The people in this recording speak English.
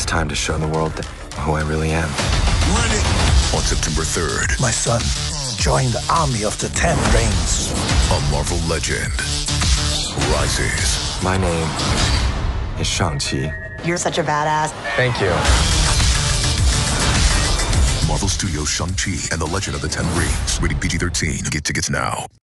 time to show the world who I really am. Run it. On September 3rd, My son joined the army of the Ten Rings. a Marvel legend rises. My name is Shang-Chi. You're such a badass. Thank you. Marvel Studios Shang-Chi and the Legend of the Ten Rings. Rated PG-13. Get tickets now.